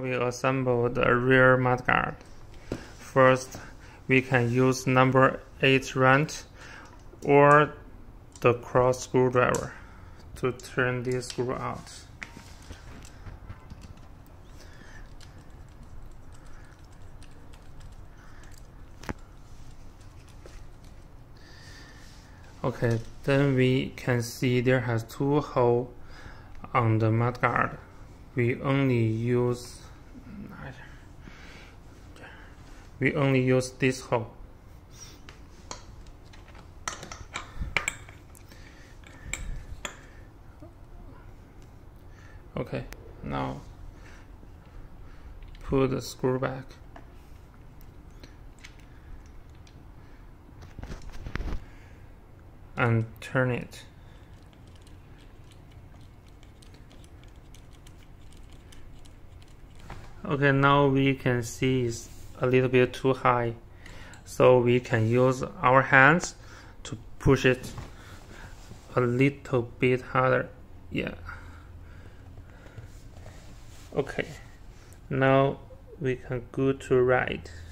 we assemble the rear mudguard. First, we can use number 8 wrench or the cross screwdriver to turn this screw out. Okay, then we can see there has 2 holes on the mudguard. We only use this hole. Okay, now put the screw back. And turn it. Okay, now we can see it's a little bit too high, so we can use our hands to push it a little bit harder. Yeah. Okay, now we can go to right.